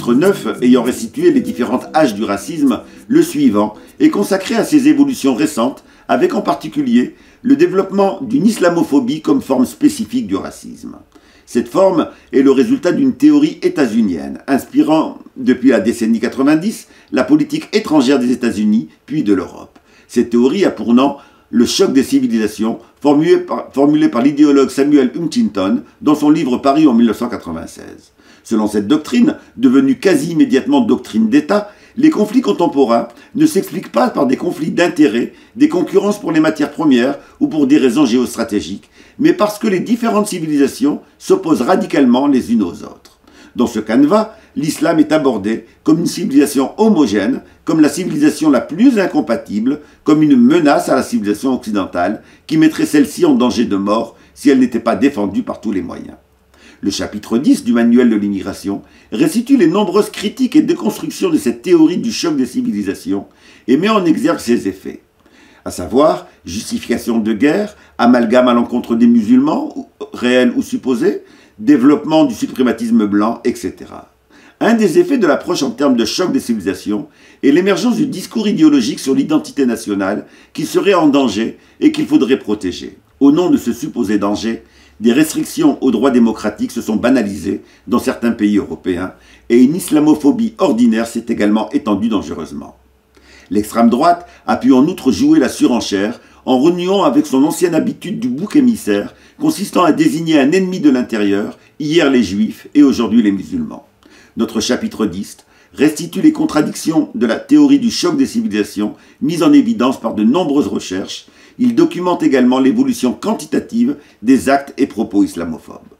chapitre 9, ayant restitué les différentes âges du racisme, le suivant est consacré à ces évolutions récentes, avec en particulier le développement d'une islamophobie comme forme spécifique du racisme. Cette forme est le résultat d'une théorie états-unienne, inspirant depuis la décennie 90 la politique étrangère des États-Unis, puis de l'Europe. Cette théorie a pour nom le choc des civilisations, formulé par l'idéologue Samuel Huntington dans son livre paru en 1996. Selon cette doctrine, devenue quasi immédiatement doctrine d'État, les conflits contemporains ne s'expliquent pas par des conflits d'intérêts, des concurrences pour les matières premières ou pour des raisons géostratégiques, mais parce que les différentes civilisations s'opposent radicalement les unes aux autres. Dans ce canevas, l'islam est abordé comme une civilisation homogène, comme la civilisation la plus incompatible, comme une menace à la civilisation occidentale qui mettrait celle-ci en danger de mort si elle n'était pas défendue par tous les moyens. Le chapitre 10 du manuel de l'immigration restitue les nombreuses critiques et déconstructions de cette théorie du choc des civilisations et met en exergue ses effets, à savoir justification de guerre, amalgame à l'encontre des musulmans, réels ou supposés, développement du suprématisme blanc, etc. Un des effets de l'approche en termes de choc des civilisations est l'émergence du discours idéologique sur l'identité nationale qui serait en danger et qu'il faudrait protéger. Au nom de ce supposé danger, des restrictions aux droits démocratiques se sont banalisées dans certains pays européens et une islamophobie ordinaire s'est également étendue dangereusement. L'extrême droite a pu en outre jouer la surenchère en renouant avec son ancienne habitude du bouc émissaire consistant à désigner un ennemi de l'intérieur, hier les juifs et aujourd'hui les musulmans. Notre chapitre 10 restitue les contradictions de la théorie du choc des civilisations mises en évidence par de nombreuses recherches. Il documente également l'évolution quantitative des actes et propos islamophobes.